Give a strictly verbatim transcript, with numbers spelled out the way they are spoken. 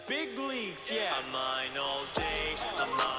big leagues, yeah. I'm mine all day, I'm mine.